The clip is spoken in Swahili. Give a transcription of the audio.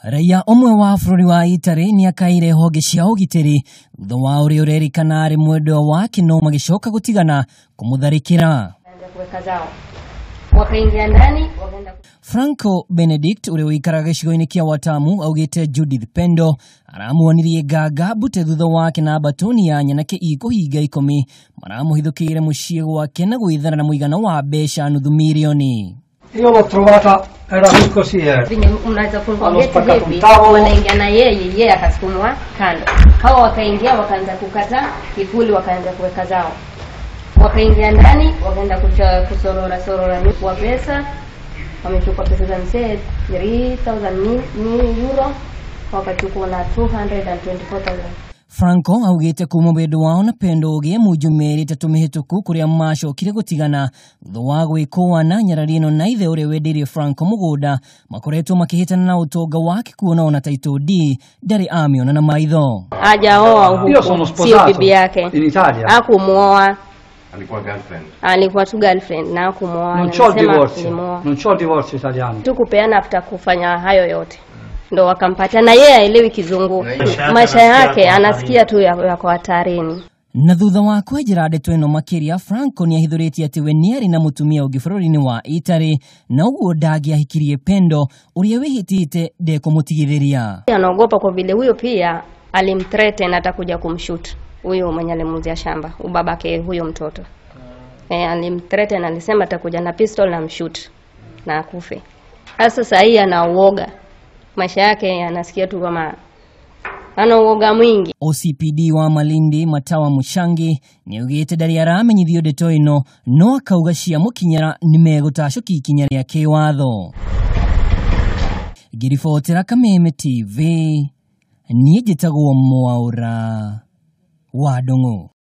Raia omwe wa bũrũri wa Italy ni akaire honge cia ũgitĩri thutha wa ũrĩa ũrerĩkana arĩ mwendwa wake no magĩcoka gũtigana kũmũtharĩkĩra. Franco Benedict ũrĩa ũikaraga gĩcigo-inĩ kĩa Watamu augĩte Judith Pendo aramuonirie nganga mbute thutha wake na batoni ya nyanake ikũhinga 10 maramũhithũkĩire mũciĩ gwake na gwĩthara na mũigana wa mbeca nuthu milioni. Io l'ho trovata, era così, unaweza kufungua geti hivi, wanaingia na yeye akasukumwa kando. Hao wakaingia wakaanza kukata kifuli, wakaanza kuweka zao. Wakaingia ndani, wakaenda kusorora kwa pesa. Wamechukua pesa za mzee 3,000 euro, wakachukua na 224,000. Franco augite kuma wendo wao na Pendo ũgĩe mujumeri tatu mĩhĩtũku kũrĩa macokire gũtigana thutha wa gwĩkũana nyararino na ithe ũrĩa wendirie Franco mũgũnda makoretwo makĩhĩtana na ũtonga wake kuona ona title D ndarĩ amiona na maitho. Hajaoa huko, sio bibi yake. In Italia. Hakumuoa. Alikuwa tu girlfriend na hakumuoa. Non c'ho il divorzio italiano. Tukupeana after kufanya hayo yote. Ndo wakampata na yeye haelewi kizungu. Maisha yake anasikia tu yako hatarini. Na thutha wa kwenjera ndeto ĩno makĩria, Franco ni ahithũrĩtie atĩ we nĩarĩ na mũtumia ũngĩ bũrũri-inĩ wa Italy na ũguo ndangĩahikirie Pendo ũrĩa wĩhĩtĩte ndekũmũtigithĩria. Anaogopa kwa vile huyo pia alimthreaten atakuja kumshoot huyo mwenye alimuzia shamba ubabake huyo mtoto. Alimthreaten, alisema atakuja na pistol na mshoot na akufe. Sasa hii anauoga. Maisha yake anasikia tu kama ana uoga mwingi. OCPD wa Malindi Matawa Mushangi ni ugĩte ndarĩ aramenyithio ndeto ĩno no akauga cia mũkinyara nĩ megũtacũkia ikinya rĩa kĩwatho. Ngĩribotera Kameme TV, niĩ njĩtagwo Mwaũra wa Ndũng'ũ.